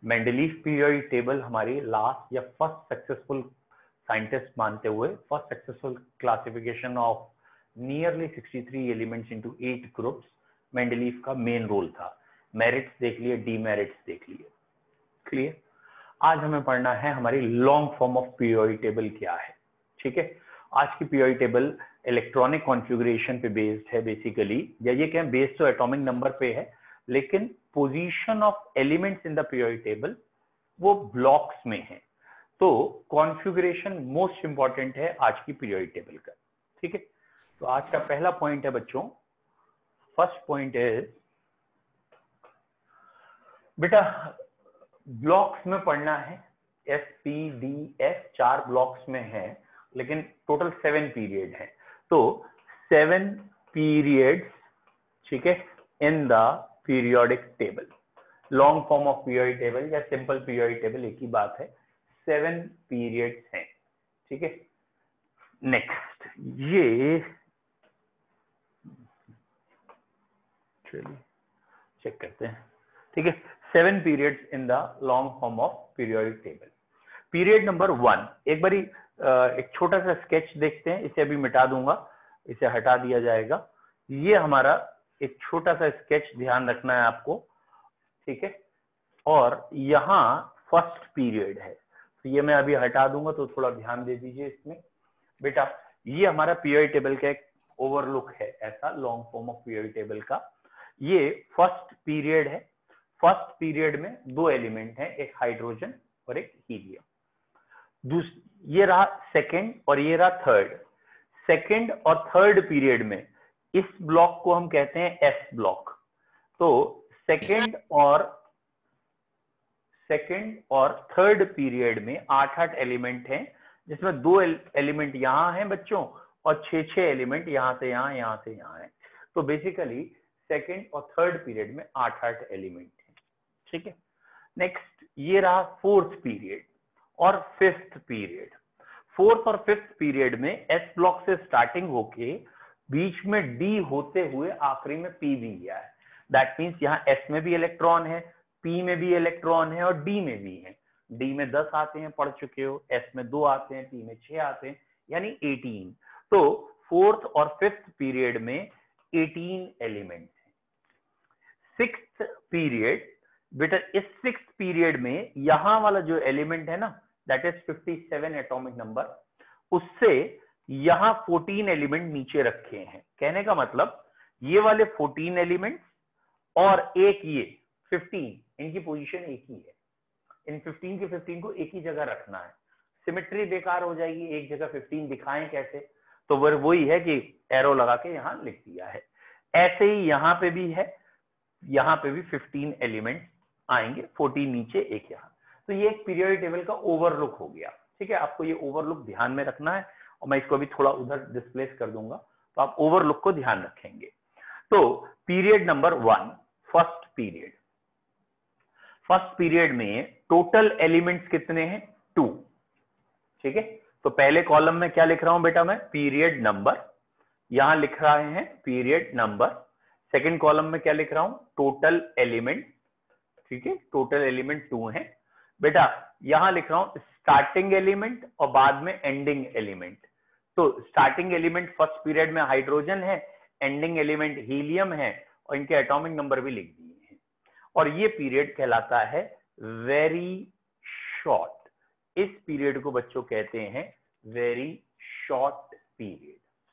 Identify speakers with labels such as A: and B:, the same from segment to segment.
A: Mendeleev periodic table हमारी last या first successful scientist मानते हुए first successful classification of nearly 63 elements into 8 groups Mendeleev का main role था। मेरिट्स देख लिए, डीमेरिट्स देख लिए, क्लियर। आज हमें पढ़ना है हमारी long form of periodic table क्या है। ठीक है, आज की पीरियोडिक टेबल इलेक्ट्रॉनिक कॉन्फ़िगरेशन पे बेस्ड है बेसिकली, या ये कहें बेस्ड तो एटॉमिक नंबर पे है, लेकिन position of elements in the periodic table वो ब्लॉक्स में है। तो कॉन्फ़िगरेशन मोस्ट इंपॉर्टेंट है आज की पीरियोडिक टेबल का। ठीक है, तो आज का पहला पॉइंट है बच्चों, फर्स्ट पॉइंट है बेटा ब्लॉक्स में पढ़ना है। FPDF 4 ब्लॉक्स में है, लेकिन टोटल 7 पीरियड है। तो 7 पीरियड्स, ठीक है, in the periodic table. Long form of periodic table या सिंपल पीरियोडिक टेबल एक ही बात है, 7 पीरियड्स हैं। ठीक है, नेक्स्ट ये चलिए चेक करते हैं। ठीक है, 7 periods in the long form of periodic table. Period number 1, एक बारी एक छोटा सा स्केच देखते हैं, इसे अभी मिटा दूंगा, इसे हटा दिया जाएगा। ये हमारा एक छोटा सा स्केच, ध्यान रखना है आपको। ठीक है, और यहाँ फर्स्ट पीरियड है, तो ये मैं अभी हटा दूंगा, तो थोड़ा ध्यान दे दीजिए इसमें। बेटा ये हमारा पीरियोडिक टेबल का एक ओवरलुक है, ऐसा long form of periodic table का। ये फर्स्ट पीरियड है। फर्स्ट पीरियड में 2 एलिमेंट हैं, एक हाइड्रोजन और एक हीलियम। ये रहा सेकंड और ये रहा थर्ड। सेकंड और थर्ड पीरियड में इस ब्लॉक को हम कहते हैं एस ब्लॉक। तो सेकंड और थर्ड पीरियड में 8-8 एलिमेंट हैं, जिसमें 2 एलिमेंट यहां हैं बच्चों और 6-6 एलिमेंट यहां से यहां है। तो बेसिकली सेकंड और थर्ड पीरियड में 8-8 एलिमेंट हैं। ठीक है, नेक्स्ट ये रहा फोर्थ पीरियड और फिफ्थ पीरियड। फोर्थ और फिफ्थ पीरियड में एस ब्लॉक से स्टार्टिंग होके बीच में डी होते हुए आखिरी में पी भी गया है। दैट मीन्स यहाँ एस में भी इलेक्ट्रॉन है, पी में भी इलेक्ट्रॉन है और डी में भी है। डी में 10 आते हैं, पढ़ चुके हो, एस में 2 आते हैं, पी में 6 आते हैं, यानी 18। तो फोर्थ और फिफ्थ पीरियड में 18 एलिमेंट हैं। सिक्स्थ पीरियड, बेटा इस सिक्स्थ पीरियड में यहां वाला जो एलिमेंट है ना, दैट इज 57 एटॉमिक नंबर, उससे यहां 14 एलिमेंट नीचे रखे हैं। कहने का मतलब ये वाले 14 एलिमेंट और एक ये 15, इनकी पोजीशन एक ही है। इन 15 के 15 को एक ही जगह रखना है, सिमेट्री बेकार हो जाएगी, एक जगह 15 दिखाएं कैसे, तो वही है कि एरो लगा के यहां लिख दिया है। ऐसे ही यहां पे भी है, यहां पे भी 15 एलिमेंट आएंगे, 14 नीचे एक यहां। तो ये एक पीरियोडिक टेबल का ओवरलुक हो गया। ठीक है, आपको ये ओवरलुक ध्यान में रखना है, और मैं इसको अभी थोड़ा उधर डिस्प्लेस कर दूंगा, तो आप ओवरलुक को ध्यान रखेंगे। तो period number 1, first period. First period में टोटल एलिमेंट्स कितने हैं? 2। ठीक है, तो पहले कॉलम में क्या लिख रहा हूं बेटा मैं? Period number. यहां लिख रहे हैं पीरियड नंबर। सेकेंड कॉलम में क्या लिख रहा हूं? Total element. ठीक है, टोटल एलिमेंट 2 हैं। बेटा यहां लिख रहा हूं स्टार्टिंग एलिमेंट और बाद में एंडिंग एलिमेंट। तो स्टार्टिंग एलिमेंट फर्स्ट पीरियड में हाइड्रोजन है, एंडिंग एलिमेंट हीलियम है, और इनके एटॉमिक नंबर भी लिख दिए हैं। और ये पीरियड कहलाता है वेरी शॉर्ट। इस पीरियड को बच्चों कहते हैं very short period.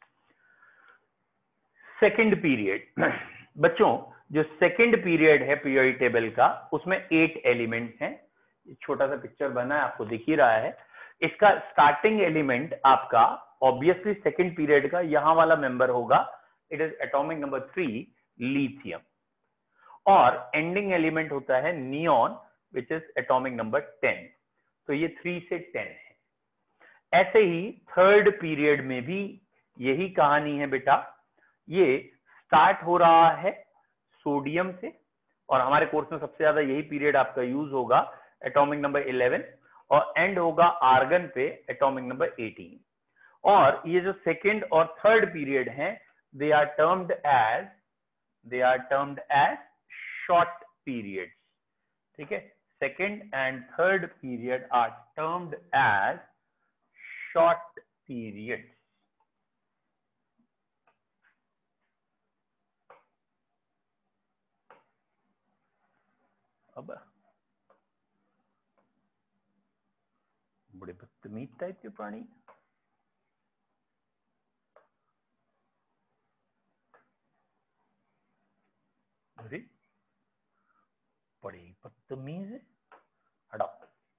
A: Second period, बच्चों जो सेकेंड पीरियड है पीरियोडिक टेबल का, उसमें 8 एलिमेंट हैं। छोटा सा पिक्चर बना है, आपको दिख ही रहा है। इसका स्टार्टिंग एलिमेंट आपका ऑब्वियसली सेकेंड पीरियड का यहां वाला मेंबर होगा, it is atomic number 3 lithium. और एंडिंग एलिमेंट होता है neon, which is atomic number 10। तो ये 3 से 10 है। ऐसे ही थर्ड पीरियड में भी यही कहानी है बेटा। ये स्टार्ट हो रहा है सोडियम से, और हमारे कोर्स में सबसे ज्यादा यही पीरियड आपका यूज होगा, एटॉमिक नंबर 11, और एंड होगा आर्गन पे, एटॉमिक नंबर 18। और ये जो सेकेंड और थर्ड पीरियड हैं, they are termed as short periods. ठीक है, second and third period are termed as short periods. अब बड़े बदतमीज टाइप के प्राणी, अरे बड़े बदतमीज है, हटाओ,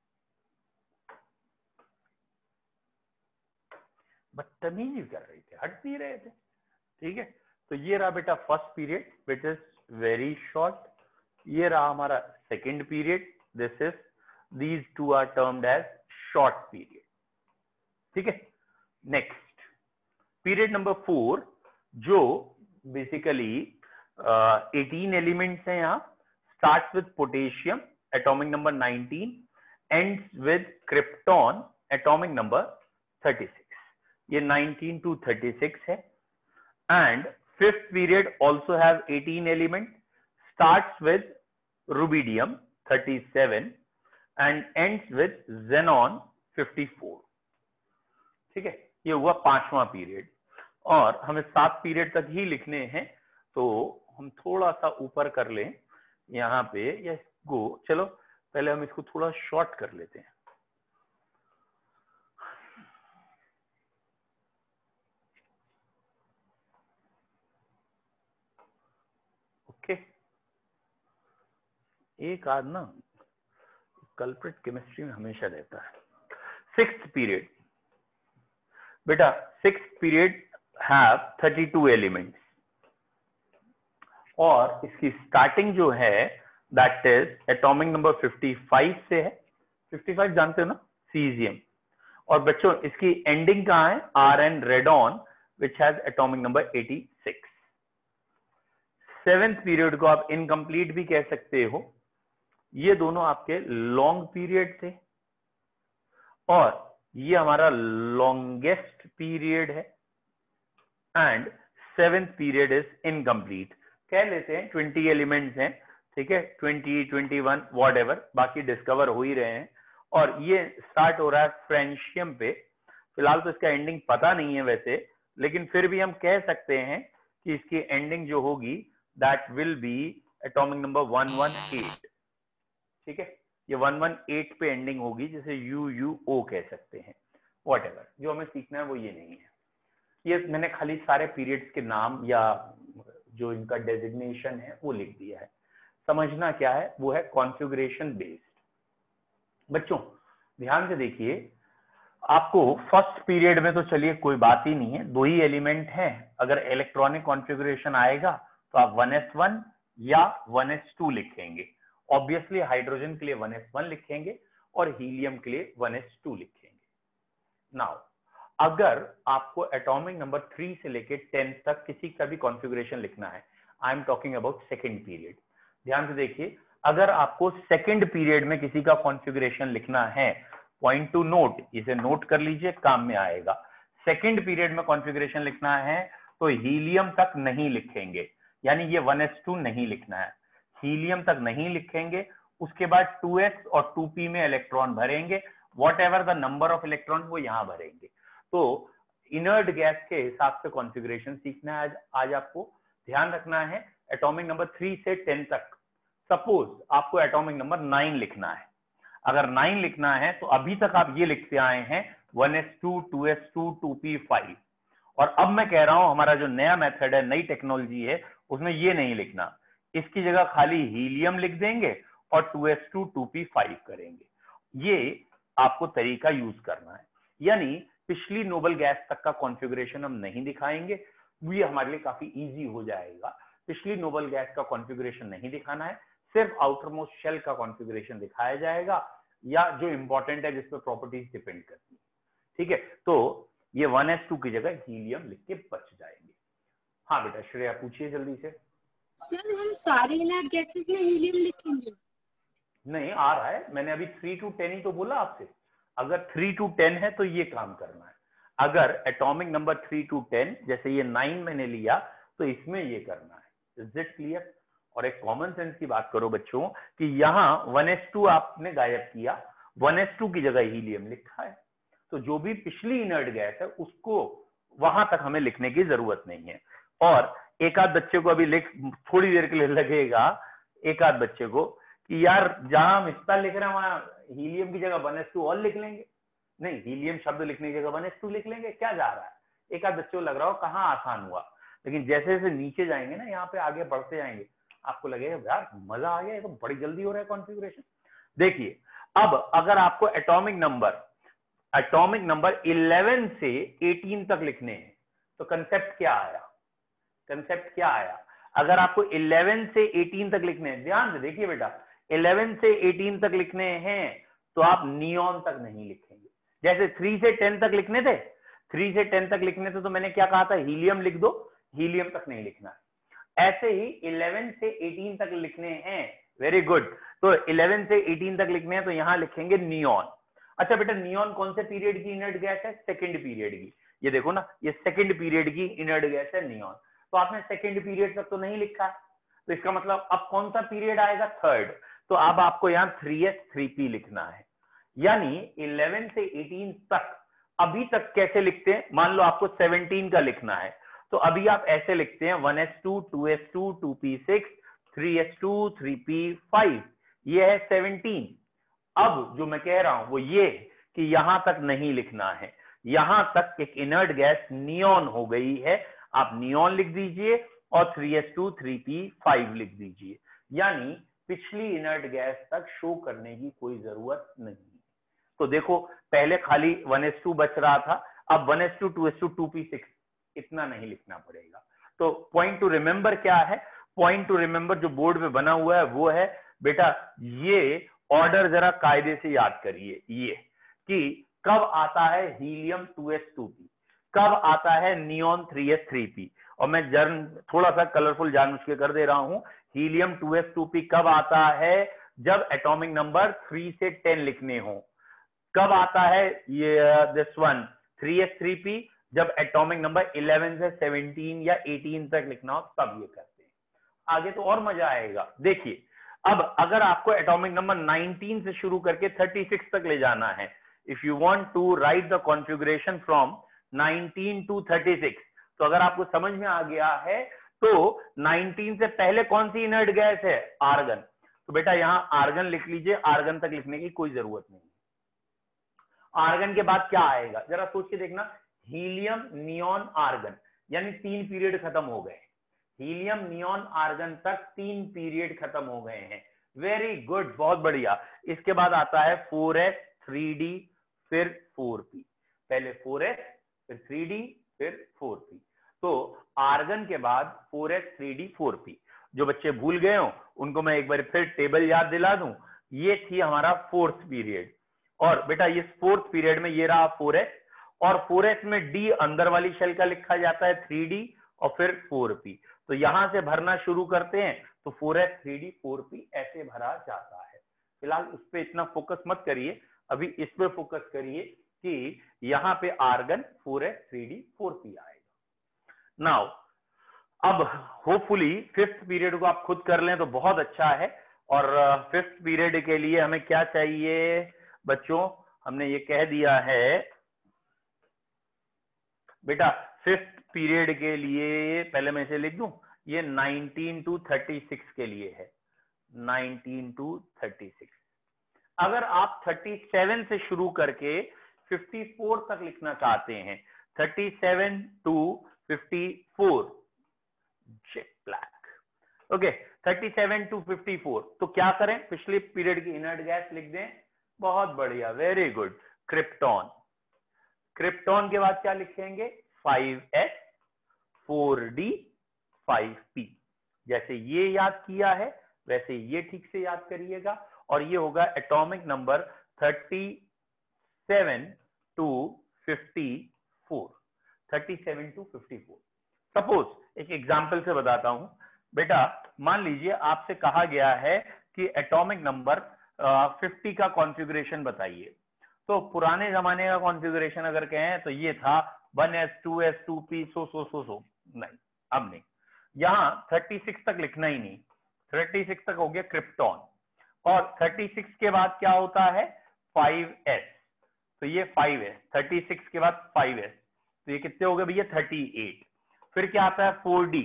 A: बदतमीजी कर रहे थे, हट नहीं रहे थे। ठीक है, तो ये रहा बेटा first period which is very short. ये रहा हमारा second period, this is, these two are termed as short period. ठीक है, नेक्स्ट पीरियड नंबर 4, जो बेसिकली 18 एलिमेंट्स हैं यहाँ, starts with potassium atomic number 19, ends with krypton atomic number 36। ये 19 to 36 है। And fifth period also have 18 element, starts with rubidium 37 and ends with xenon 54। ठीक है, ये हुआ पांचवा पीरियड, और हमें 7 पीरियड तक ही लिखने हैं, तो हम थोड़ा सा ऊपर कर लें यहाँ पे, या गो, चलो पहले हम इसको थोड़ा शॉर्ट कर लेते हैं। ओके, एक आध ना कल्प्रिट केमिस्ट्री में हमेशा रहता है। सिक्स्थ पीरियड बेटा, सिक्स्थ पीरियड हैव 32 एलिमेंट्स, और इसकी स्टार्टिंग जो है दैट इज एटॉमिक नंबर 55 से है। 55 जानते हो ना, सीजियम। और बच्चों इसकी एंडिंग कहां है, R N radon which has atomic number 86। Seventh period को आप इनकम्प्लीट भी कह सकते हो। ये दोनों आपके लॉन्ग पीरियड थे, और ये हमारा लॉन्गेस्ट पीरियड है, and seventh period is incomplete. कह लेते हैं 20 एलिमेंट्स हैं, ठीक है, 20, 21 वॉट एवर, बाकी डिस्कवर हो ही रहे हैं। और ये स्टार्ट हो रहा है फ्रेंशियम पे। फिलहाल तो इसका एंडिंग पता नहीं है वैसे, लेकिन फिर भी हम कह सकते हैं कि इसकी एंडिंग जो होगी that will be atomic number 118। ठीक है, ये 118 पे एंडिंग होगी, जिसे UUO कह सकते हैं। वॉट एवर, जो हमें सीखना है वो ये नहीं है। ये मैंने खाली सारे पीरियड्स के नाम या जो इनका डेजिग्नेशन है वो लिख दिया है। समझना क्या है, वो है कॉन्फ़िगरेशन बेस्ड। बच्चों ध्यान से देखिए, आपको फर्स्ट पीरियड में तो चलिए कोई बात ही नहीं है, 2 ही एलिमेंट हैं। अगर इलेक्ट्रॉनिक कॉन्फ़िगरेशन आएगा तो आप 1s1 या 1s2 लिखेंगे। ऑब्वियसली हाइड्रोजन के लिए 1s1 लिखेंगे और हीलियम के लिए 1s2 लिखेंगे। नाउ अगर आपको एटॉमिक नंबर 3 से लेके 10 तक किसी का भी कॉन्फ़िगरेशन लिखना है, I am talking about second period. ध्यान से देखिए, अगर आपको सेकेंड पीरियड में किसी का कॉन्फ़िगरेशन लिखना है, पॉइंट टू नोट, इसे नोट कर लीजिए, काम में आएगा। सेकेंड पीरियड में कॉन्फ़िगरेशन लिखना है तो हीलियम तक नहीं लिखेंगे, यानी ये 1s2 नहीं लिखना है, हीलियम तक नहीं लिखेंगे। उसके बाद 2s और 2p में इलेक्ट्रॉन भरेंगे, whatever the number of electron वो यहां भरेंगे। तो इनर्ट गैस के हिसाब से कॉन्फ़िगरेशन सीखना है आज आपको। ध्यान रखना है एटॉमिक नंबर 3 से 10 तक। सपोज आपको एटॉमिक नंबर 9 लिखना है, अगर 9 लिखना है तो अभी तक आप ये लिखते आए हैं 1s2, 2s2, 2p5, और अब मैं कह रहा हूं हमारा जो नया मेथड है, नई टेक्नोलॉजी है, उसमें ये नहीं लिखना, इसकी जगह खाली हीलियम लिख देंगे और 2s2, 2p5 करेंगे। ये आपको तरीका यूज करना है, यानी पिछली नोबल गैस तक का कॉन्फ़िगरेशन हम नहीं दिखाएंगे, ये हमारे लिए काफी इजी हो जाएगा। पिछली नोबल गैस का कॉन्फ़िगरेशन नहीं दिखाना है, सिर्फ आउटर मोस्ट शेल का कॉन्फ़िगरेशन दिखाया जाएगा, या जो इंपॉर्टेंट है जिस पर प्रॉपर्टीज डिपेंड करती है। ठीक है, तो ये 1s2 की जगह हीलियम लिख के बच जाएंगे। हाँ बेटा श्रेया पूछिए जल्दी से।
B: सर हम सारे इनर्ट गैसेस में हीलियम लिखेंगे?
A: नहीं आ रहा है, मैंने अभी 3 to 10 ही तो बोला आपसे। अगर 3 to 10 है तो ये काम करना है, अगर एटॉमिक नंबर 3 to 10 जैसे ये 9 मैंने लिया तो इसमें ये करना है। Is it clear? और एक कॉमन सेंस की बात करो बच्चों कि यहाँ 1s2 आपने गायब किया, 1s2 की जगह हीलियम लिखा है, तो जो भी पिछली इनर्ट गैस है उसको वहां तक हमें लिखने की जरूरत नहीं है। और एक आध बच्चे को अभी थोड़ी देर के लिए लगेगा, एक आध बच्चे को, कि यार जहां हम इतना लिख रहे हैं वहां हीलियम की जगह 1s2 और लिख लेंगे। नहीं, हीलियम शब्द लिखने की जगह 1s2 लिख लेंगे, क्या जा रहा है। एक आध बच्चे को लग रहा हो कहाँ आसान हुआ, लेकिन जैसे जैसे नीचे जाएंगे ना, यहाँ पे आगे बढ़ते जाएंगे, आपको लगेगा यार मजा आ गया, ये तो बड़ी जल्दी हो रहा है कॉन्फ़िगरेशन। देखिए अब अगर आपको एटॉमिक नंबर 11 से 18 तक लिखने हैं तो कंसेप्ट क्या आया। अगर आपको 11 से 18 तक लिखने हैं, ध्यान से देखिए बेटा, 11 से 18 तक लिखने हैं तो आप नियॉन तक नहीं लिखेंगे। जैसे 3 से 10 तक लिखने थे, 3 से 10 तक लिखने थे तो मैंने क्या कहा था, हीलियम लिख दो, हीलियम तक नहीं लिखना है। ऐसे ही 11 से 18 तक लिखने हैं, वेरी गुड, तो 11 से 18 तक लिखने हैं तो यहां लिखेंगे नियॉन। अच्छा बेटा, नियॉन कौन से पीरियड की इनर्ट गैस है, सेकंड पीरियड की। ये देखो ना, ये सेकंड पीरियड की इनर्ट गैस है नियॉन, तो आपने सेकंड पीरियड तक तो नहीं लिखा, तो इसका मतलब अब कौन सा पीरियड आएगा, थर्ड। तो अब आपको यहाँ 3s3p लिखना है, यानी 11 से 18 तक। अभी तक कैसे लिखते हैं, मान लो आपको 17 का लिखना है तो अभी आप ऐसे लिखते हैं 1s2 2s2 2p6 3s2 3p5, ये है 17। अब जो मैं कह रहा हूं वो ये कि यहां तक नहीं लिखना है, यहां तक एक इनर्ट गैस नियॉन हो गई है, आप नियॉन लिख दीजिए और 3s2 3p5 लिख दीजिए, यानी पिछली इनर्ट गैस तक शो करने की कोई जरूरत नहीं। तो देखो पहले खाली 1s2 बच रहा था, अब 1s2 2s2 2p6 इतना नहीं लिखना पड़ेगा। तो पॉइंट टू रिमेंबर क्या है, पॉइंट टू रिमेंबर जो बोर्ड पे बना हुआ है वो है बेटा, ये ऑर्डर जरा कायदे से याद करिए, ये कि कब आता है हीलियम 2s2p, कब आता है नियॉन 3s3p, और मैं थोड़ा सा कलरफुल जानबूझ के कर दे रहा हूं, हीलियम 2s2p कब आता है, जब एटॉमिक नंबर 3 से 10 लिखने हो। कब आता है ये दिस वन 3s3p, जब एटॉमिक नंबर 11 से 17 या 18 तक लिखना हो तब ये करते हैं। आगे तो और मजा आएगा। देखिए अब अगर आपको एटॉमिक नंबर 19 से शुरू करके 36 तक ले जाना है, if you want to write the configuration from 19 to 36, तो अगर आपको समझ में आ गया है तो 19 से पहले कौन सी इनर्ट गैस है, आर्गन, तो बेटा यहां आर्गन लिख लीजिए, आर्गन तक लिखने की कोई जरूरत नहीं। आर्गन के बाद क्या आएगा जरा सोच के देखना, हीलियम नियॉन आर्गन, यानी 3 पीरियड खत्म हो गए, हीलियम नियॉन आर्गन तक 3 पीरियड खत्म हो गए हैं, वेरी गुड, बहुत बढ़िया। इसके बाद आता है 4s 3d फिर 4p, पहले 4s फिर 3d फिर 4p, तो आर्गन के बाद 4s 3d 4p। जो बच्चे भूल गए हो उनको मैं एक बार फिर टेबल याद दिला दूं, ये थी हमारा 4th पीरियड, और बेटा ये 4th पीरियड में ये रहा 4s, और 4s में d अंदर वाली शेल का लिखा जाता है 3d और फिर 4p, तो यहां से भरना शुरू करते हैं, तो 4s 3d 4p ऐसे भरा जाता है। फिलहाल इस पे इतना फोकस मत करिए, अभी इस पे फोकस करिए कि यहाँ पे आर्गन 4s 3d 4p आएगा। नाउ अब होपफुली 5th पीरियड को आप खुद कर लें तो बहुत अच्छा है, और 5th पीरियड के लिए हमें क्या चाहिए बच्चों, हमने ये कह दिया है बेटा 5th पीरियड के लिए, पहले मैं इसे लिख दूं, ये 19 टू 36 के लिए है, 19 टू 36। अगर आप 37 से शुरू करके 54 तक लिखना चाहते हैं, 37 to 54, jet black, okay, 37 to 54, तो क्या करें, पिछले पीरियड की इनर्ट गैस लिख दें, बहुत बढ़िया, वेरी गुड, क्रिप्टॉन। क्रिप्टॉन के बाद क्या लिखेंगे, 5s 4d 5p, जैसे ये याद किया है वैसे ये ठीक से याद करिएगा, और ये होगा atomic number 37 to 54, 37 to 54। Suppose एक एग्जांपल से बताता हूं बेटा, मान लीजिए आपसे कहा गया है कि एटॉमिक नंबर 50 का कॉन्फ़िगरेशन बताइए, तो पुराने जमाने का कॉन्फ़िगरेशन अगर कहें तो ये था 1s 2s 2p सो नहीं, अब नहीं, यहां 36 तक लिखना ही नहीं, 36 तक हो गया क्रिप्टॉन, और 36 के बाद क्या होता है 5s, तो ये 5s, 36 के बाद 5s, तो ये कितने हो गए भैया 38। फिर क्या आता है 4d,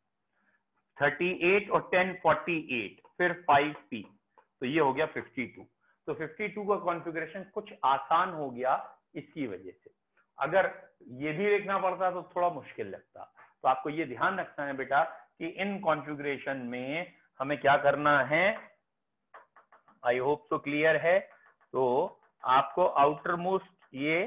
A: 38 और 10 48, फिर 5p, तो ये हो गया 52। तो 52 का कॉन्फ़िगरेशन कुछ आसान हो गया इसकी वजह से। अगर ये भी लिखना पड़ता तो थोड़ा मुश्किल लगता। तो आपको ये ध्यान रखना है बेटा कि इन कॉन्फ़िगरेशन में हमें क्या करना है। आई होप सो क्लियर है। तो आपको आउटर मोस्ट ये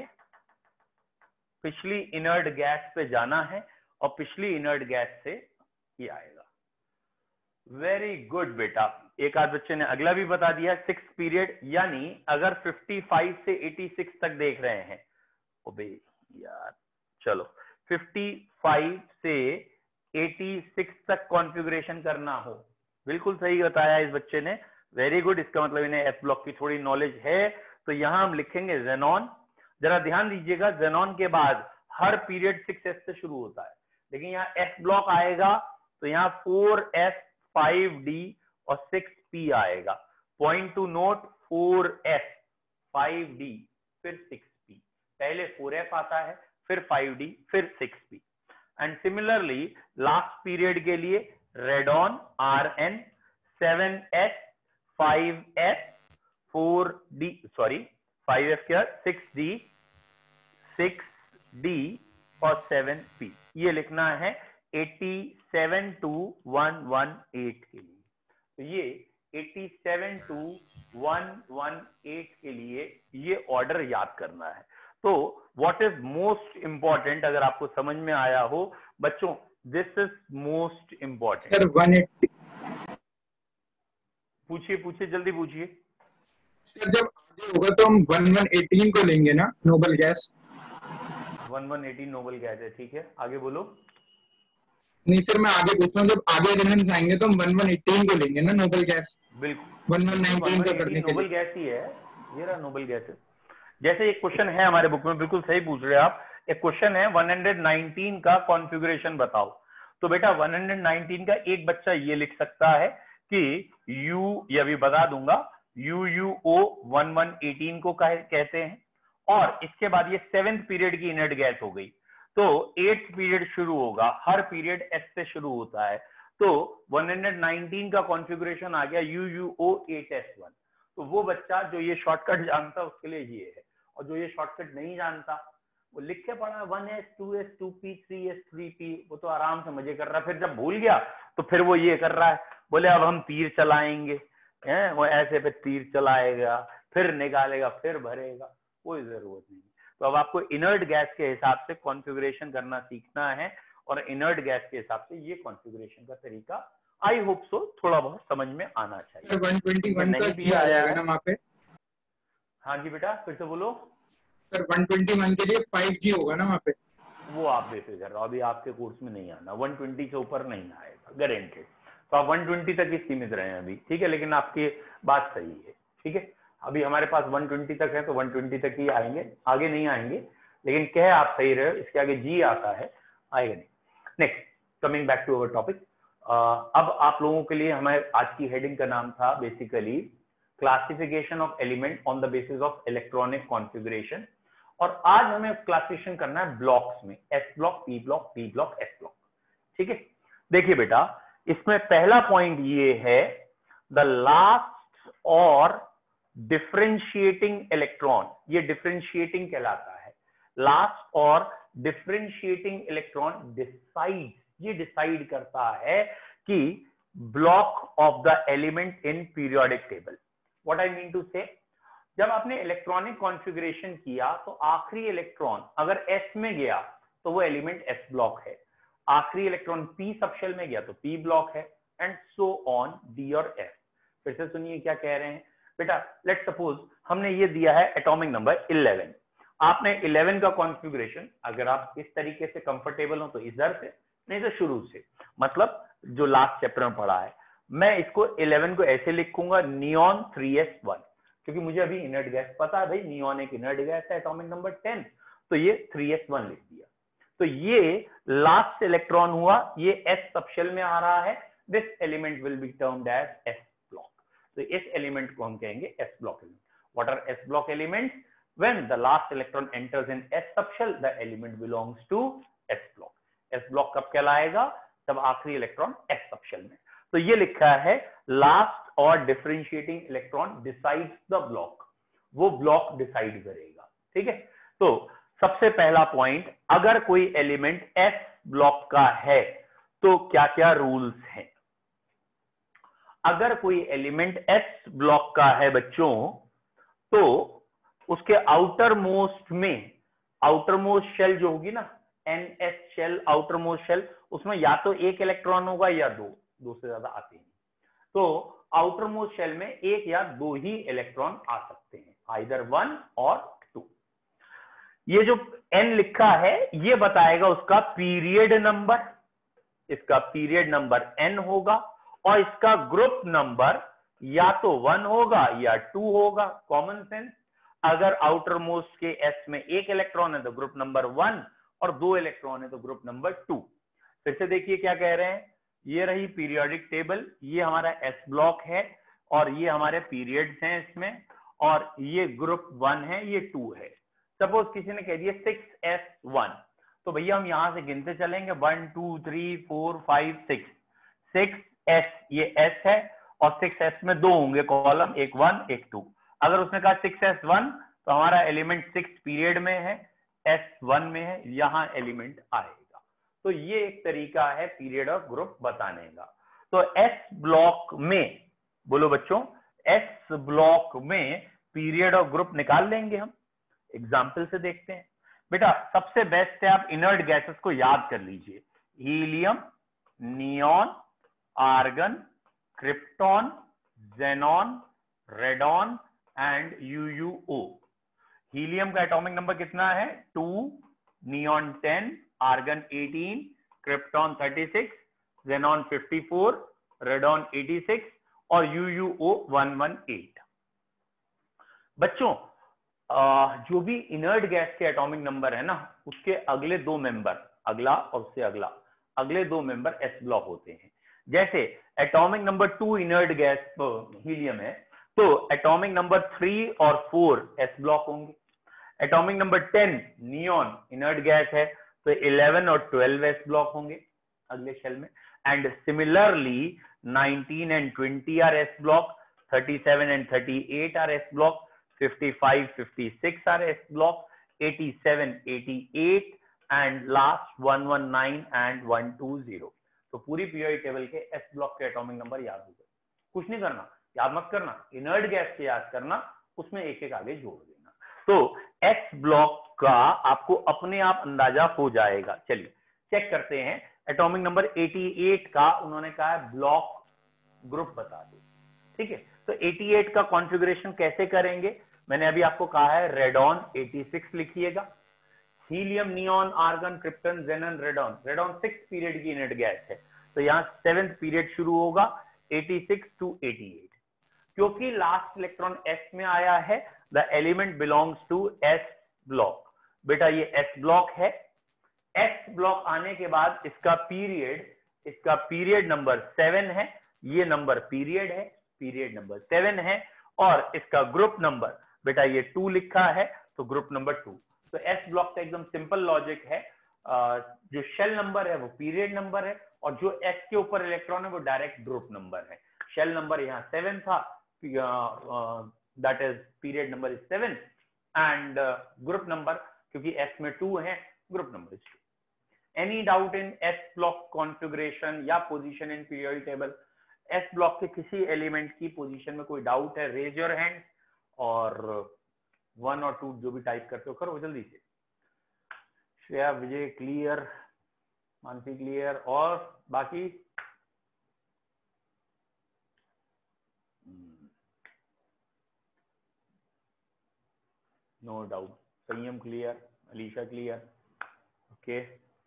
A: पिछली इनर्ट गैस पे जाना है और पिछली इनर्ट गैस से ये आएगा। वेरी गुड बेटा। एक आध बच्चे ने अगला भी बता दिया 6 पीरियड, यानी अगर 55 से 86 तक देख रहे हैं, ओबे यार चलो 55 से 86 तक कॉन्फ़िगरेशन करना हो, बिल्कुल सही बताया इस बच्चे ने, वेरी गुड। इसका मतलब इन्हें एस ब्लॉक की थोड़ी नॉलेज है। तो यहां हम लिखेंगे जेनॉन। जरा ध्यान दीजिएगा, जेनॉन के बाद हर पीरियड 6s से शुरू होता है, लेकिन यहाँ एस ब्लॉक आएगा तो यहाँ 4s 5d और 6p आएगा। Point to note 4s 5d फिर 6p, पहले 4f आता है फिर 5d फिर 6p। And similarly last period के लिए radon Rn 7s 5s 4d sorry 5f क्या 6d 6d और 7p, ये लिखना है 87 to 118 के लिए। तो ये 87 to 118 के लिए ये ऑर्डर याद करना है। तो व्हाट इज मोस्ट इंपॉर्टेंट, अगर आपको समझ में आया हो बच्चों, this is most important.
C: Sir 180
A: पूछिए पूछिए जल्दी पूछिए।
C: सर जब आगे होगा तो हम 1118 को लेंगे ना नोबल गैस।
A: 1118 नोबल गैस है, ठीक है आगे बोलो।
C: नहीं सर मैं आगे पूछ रहा हूँ, जब आगे एलिमेंट्स आएंगे तो हम 1118 को लेंगे ना नोबल गैस।
A: बिल्कुल
C: 1119 का करने के
A: नोबल
C: लिए।
A: गैस ही है, ये रहा नोबल गैस है। जैसे एक क्वेश्चन है हमारे बुक में, बिल्कुल सही पूछ रहे हैं आप, एक क्वेश्चन है 119 का कॉन्फ़िगरेशन बताओ। तो बेटा 119 का एक बच्चा ये लिख सकता है कि यू, ये अभी बता दूंगा, UuO 1118 को कहते हैं, और इसके बाद ये 7th पीरियड की इनर्ट गैस हो गई, तो 8th पीरियड शुरू होगा, हर पीरियड S से शुरू होता है, तो 119 का कॉन्फ़िगरेशन आ गया UuO 8s1। तो वो बच्चा जो ये शॉर्टकट जानता है उसके लिए ये है, और जो ये शॉर्टकट नहीं जानता वो लिख के पड़ा 1s 2s 2p 3s 3p, वो तो आराम से मजे कर रहा है। फिर जब भूल गया तो फिर वो ये कर रहा है, बोले अब हम तीर चलाएंगे, हैं वो ऐसे पे तीर चलाएगा, फिर निकालेगा, फिर भरेगा, कोई जरूरत नहीं। तो अब आपको इनर्ट गैस के हिसाब से कॉन्फ़िगरेशन करना सीखना है, और इनर्ट गैस के हिसाब से ये कॉन्फ़िगरेशन का तरीका आई होप सो थोड़ा बहुत समझ में आना चाहिए।
C: सर 121 का
A: नहीं
C: जी
A: भी
C: आ
A: आया
C: जाएगा
A: है,
C: ना वहाँ पे।
A: हाँ जी बेटा फिर से बोलो।
C: सर 121 के लिए 5G होगा ना वहाँ पे।
A: वो आप बेफिक्र रहो, अभी आपके कोर्स में नहीं आना, 120 से ऊपर नहीं आएगा गारंटेड। तो आप 120 तक ही सीमित रहे हैं अभी, ठीक है, लेकिन आपकी बात सही है, ठीक है। अभी हमारे पास 120 तक है तो 120 तक ही आएंगे, आगे नहीं आएंगे, लेकिन कह आप सही रहे हो, इसके आगे जी आता है, आएगा नहीं। Next, coming back to our topic. अब आप लोगों के लिए हमारे आज की हेडिंग का नाम था basically classification of element on the basis of electronic configuration, और आज हमें क्लासिफिकेशन करना है ब्लॉक्स में, S block, P block, D block, S block, ठीक है। देखिए बेटा, इसमें पहला पॉइंट ये है, द लास्ट और डिफरेंशिएटिंग इलेक्ट्रॉन, ये डिफरेंशिएटिंग कहलाता है। लास्ट और डिफरेंशिएटिंग इलेक्ट्रॉन डिसाइड, ये डिसाइड करता है कि block of the element in periodic table. What I mean to से, जब आपने इलेक्ट्रॉनिक कॉन्फ़िगरेशन किया तो आखिरी इलेक्ट्रॉन अगर S में गया तो वो एलिमेंट S ब्लॉक है, आखिरी इलेक्ट्रॉन P सबशेल में गया तो P ब्लॉक है, एंड सो ऑन D और F। फिर से सुनिए क्या कह रहे हैं बेटा। लेट्स सपोज हमने ये दिया है एटॉमिक नंबर 11, आपने 11 का कॉन्फ़िगरेशन, अगर आप इस तरीके से कंफर्टेबल हो तो इधर से, नहीं तो शुरू से, मतलब जो लास्ट चैप्टर में पढ़ा है, मैं इसको 11 को ऐसे लिखूंगा नियॉन 3s1, क्योंकि मुझे अभी इनर्ट गैस पता है भाई, नियॉन एक इनर्ट गैस है, एटॉमिक नंबर 10, तो ये 3s1 लिख दिया। तो ये लास्ट इलेक्ट्रॉन हुआ, ये S सबशेल में आ रहा है, this element will be termed as S block. तो इस एलिमेंट को हम कहेंगे S block element. What are S block elements? When the last electron enters in S subshell the element belongs to S block. S block कब कहलाएगा? जब आखिरी electron S subshell में। तो ये लिखा है लास्ट और differentiating electron decides the block, वो ब्लॉक डिसाइड करेगा। ठीक है, तो सबसे पहला पॉइंट, अगर कोई एलिमेंट एस ब्लॉक का है तो क्या क्या रूल्स हैं? अगर कोई एलिमेंट एस ब्लॉक का है बच्चों, तो उसके आउटर मोस्ट शेल जो होगी ना, NS shell, outermost shell, उसमें या तो एक इलेक्ट्रॉन होगा या दो से ज्यादा आते हैं। तो आउटर मोस्ट शेल में एक या दो ही इलेक्ट्रॉन आ सकते हैं, आइदर 1 और 2। ये जो n लिखा है ये बताएगा उसका पीरियड नंबर, इसका पीरियड नंबर n होगा, और इसका ग्रुप नंबर या तो 1 होगा या 2 होगा। कॉमन सेंस, अगर आउटर मोस्ट के s में एक इलेक्ट्रॉन है तो ग्रुप नंबर 1, और 2 इलेक्ट्रॉन है तो ग्रुप नंबर 2। फिर से देखिए क्या कह रहे हैं, ये रही पीरियोडिक टेबल, ये हमारा एस ब्लॉक है और ये हमारे पीरियड्स हैं इसमें, और ये ग्रुप 1 है, ये 2 है। सपोज किसी ने कह दिया 6s1, तो भैया हम यहां से गिनते चलेंगे 1 2 3 4 5 6। 6s ये s है, और 6s में दो होंगे कॉलम, एक 1 एक 2। अगर उसने कहा 6s1 तो हमारा एलिमेंट 6 पीरियड में है, s1 में है, यहां एलिमेंट आएगा। तो ये एक तरीका है पीरियड और ग्रुप बताने का। तो एस ब्लॉक में, बोलो बच्चों, एस ब्लॉक में पीरियड और ग्रुप निकाल लेंगे हम, एग्जाम्पल से देखते हैं। बेटा सबसे बेस्ट है आप इनर्ट गैसेस को याद कर लीजिए, helium, neon, argon, krypton, xenon, radon and Uuo. Helium का एटॉमिक नंबर कितना है? 2, neon 10, argon 18, krypton 36, xenon 54, radon 86 और यूयूओ 118। बच्चों जो भी इनर्ट गैस के एटॉमिक नंबर है ना, उसके अगले दो मेंबर, अगला और उससे अगला, अगले दो मेंबर एस ब्लॉक होते हैं। जैसे atomic number 2 inert gas helium है, तो एटॉमिक नंबर 3 और 4 एस ब्लॉक होंगे। Atomic number 10 neon inert gas है, तो 11 और 12 एस ब्लॉक होंगे अगले शेल में। And similarly 19 and 20 are S block, 37 and 38 are S block, 55 56 are S block, 87 88 and last 119 and 120। तो पूरी पीरियोडिक टेबल के एस ब्लॉक के एटॉमिक नंबर याद हो गए। कुछ नहीं करना, याद मत करना, इनर्ट गैस के याद करना, उसमें एक एक आगे जोड़ देना। तो एस ब्लॉक का आपको अपने आप अंदाजा हो जाएगा। चलिए चेक करते हैं। एटॉमिक नंबर 88 का उन्होंने कहा है ब्लॉक ग्रुप बता दो। ठीक है, तो 88 का कॉन्फ़िगरेशन कैसे करेंगे? मैंने अभी आपको कहा है रेडॉन 86 लिखिएगा। Helium, neon, argon, krypton, xenon, radon. Radon 6 period की इनर्ट गैस है, तो यहां 7th पीरियड शुरू होगा 86 to 88। क्योंकि लास्ट इलेक्ट्रॉन एस में आया है, the element belongs to S block. बेटा ये एस ब्लॉक है। एस ब्लॉक आने के बाद इसका पीरियड नंबर 7 है, ये नंबर पीरियड है, पीरियड नंबर 7 है, और इसका ग्रुप नंबर बेटा ये 2 लिखा है, तो ग्रुप नंबर 2। तो एस ब्लॉक का एकदम सिंपल लॉजिक है, जो शेल नंबर है वो पीरियड नंबर है, और जो एस के ऊपर इलेक्ट्रॉन है वो डायरेक्ट ग्रुप नंबर है। शेल नंबर यहाँ 7 था, that is period number is 7, and group number क्योंकि एस में 2 है, group number is 2। Any doubt in S block configuration या position in periodic table? S block के किसी एलिमेंट की पोजीशन में कोई डाउट है? रेज योर हैंड, और 1 और 2 जो भी टाइप करते हो करो जल्दी से। श्रेया, विजय क्लियर, मानसी क्लियर, और बाकी no doubt. Sanyam clear, Alisha clear, okay.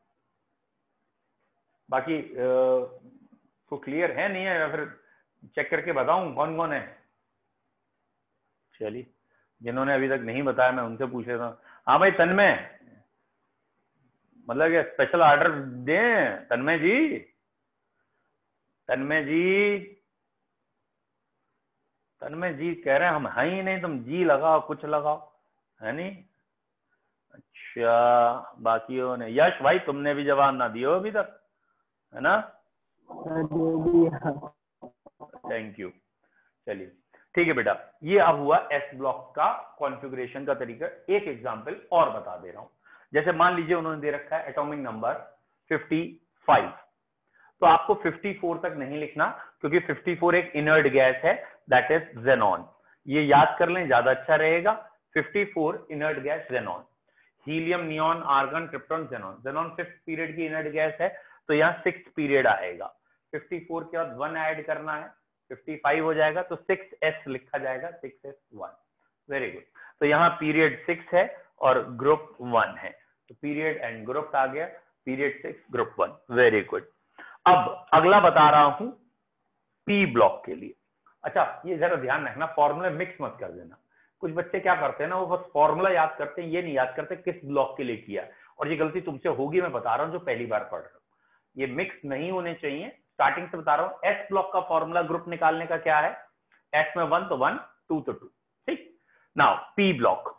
A: बाकी तो क्लियर है नहीं है, या फिर चेक करके बताऊं कौन कौन है? चलिए, जिन्होंने अभी तक नहीं बताया मैं उनसे पूछ लेता हूँ। हाँ भाई तन्मय, मतलब ये स्पेशल ऑर्डर दें तन्मय जी? तन्मय जी कह रहे हैं हम हैं ही नहीं, तुम जी लगाओ, कुछ लगाओ, है नहीं? अच्छा, बाकियों ने, यश भाई तुमने भी जवाब ना दियो अभी तक, है ना? Thank you. चलिए ठीक है बेटा, ये अब हुआ एस ब्लॉक का कॉन्फ़िगरेशन का तरीका। एक एग्जांपल और बता दे रहा हूं। जैसे मान लीजिए उन्होंने दे रखा है एटॉमिक नंबर 55, तो आपको 54 तक नहीं लिखना, क्योंकि 54 एक इनर्ट गैस है, दैट इज जेनॉन। ये याद कर लें, ज्यादा अच्छा रहेगा। 54 inert gas xenon, helium, neon, argon, krypton, xenon. Xenon 5th period की इनर्ट गैस है, तो यहाँ 6th पीरियड आएगा। 54 के बाद 1 ऐड करना है, 55 हो जाएगा, तो 6s लिखा जाएगा, 6s1। Very good. तो यहाँ पीरियड 6 है और ग्रुप 1 है, तो पीरियड एंड ग्रुप आ गया, पीरियड 6 ग्रुप 1। Very good. अब अगला बता रहा हूं पी ब्लॉक के लिए। अच्छा, ये जरा ध्यान रखना, फॉर्मूला मिक्स मत कर देना। कुछ बच्चे क्या करते हैं ना, वो बस फॉर्मूला याद करते हैं, ये नहीं याद करते किस ब्लॉक के लिए किया, और ये गलती तुमसे होगी, मैं बता रहा हूं, जो पहली बार पढ़ रहे हो। ये मिक्स नहीं होने चाहिए, स्टार्टिंग से बता रहा हूं। एस ब्लॉक का फॉर्मूला ग्रुप निकालने का क्या है? एस में 1 तो 1, 2 तो 2। ठीक। नाउ पी ब्लॉक,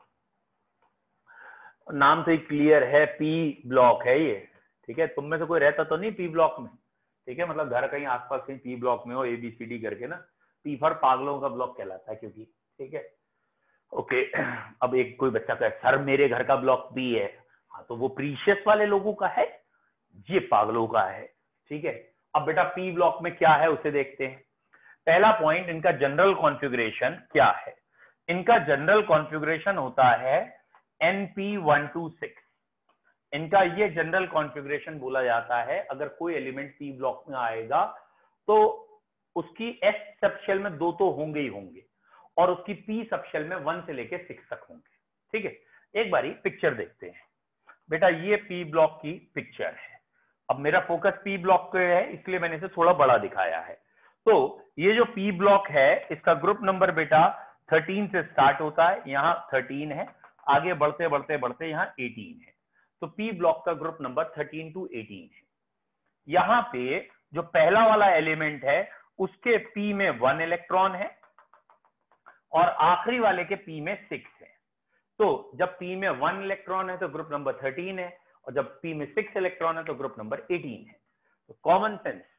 A: नाम से क्लियर है, पी ब्लॉक है ये। ठीक है, तुम में से कोई रहता तो नहीं पी ब्लॉक में? ठीक है, मतलब घर कहीं आसपास कहीं पी ब्लॉक में हो, ABCD करके ना, पी फॉर पागलों का ब्लॉक कहलाता है, क्योंकि ठीक है। ओके, अब एक कोई बच्चा कहे सर मेरे घर का ब्लॉक पी है, हाँ तो वो प्रीशियस वाले लोगों का है, ये पागलों का है। ठीक है, अब बेटा पी ब्लॉक में क्या है उसे देखते हैं। पहला पॉइंट, इनका जनरल कॉन्फ़िगरेशन क्या है? इनका जनरल कॉन्फ़िगरेशन होता है NP126। इनका ये जनरल कॉन्फ़िगरेशन बोला जाता है। अगर कोई एलिमेंट पी ब्लॉक में आएगा तो उसकी एस सबशेल में 2 तो होंगे ही होंगे, और उसकी पी सबशेल में 1 से लेके 6 तक होंगे। ठीक है, एक बारी पिक्चर देखते हैं। बेटा ये पी ब्लॉक की पिक्चर है। अब मेरा फोकस पी ब्लॉक पे है, इसलिए मैंने इसे थोड़ा बड़ा दिखाया है। तो ये जो पी ब्लॉक है, इसका ग्रुप नंबर बेटा 13 से स्टार्ट होता है, यहाँ 13 है, आगे बढ़ते बढ़ते बढ़ते यहाँ 18 है। तो पी ब्लॉक का ग्रुप नंबर 13 to 18 है। यहाँ पे जो पहला वाला एलिमेंट है उसके पी में 1 इलेक्ट्रॉन है, और आखिरी वाले के पी में 6 है। तो जब पी में 1 इलेक्ट्रॉन है तो ग्रुप नंबर 13 है, और जब पी में 6 इलेक्ट्रॉन है तो ग्रुप नंबर 18 है। तो कॉमन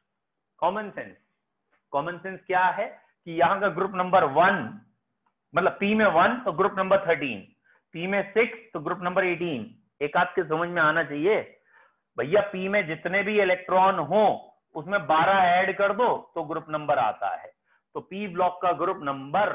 A: सेंस क्या है कि यहां का ग्रुप नंबर 1, मतलब पी में 1 तो ग्रुप नंबर 13, पी में 6 तो ग्रुप नंबर 18। एक आध के समझ में आना चाहिए भैया, पी में जितने भी इलेक्ट्रॉन हो उसमें 12 ऐड कर दो तो ग्रुप नंबर आता है। तो पी ब्लॉक का ग्रुप नंबर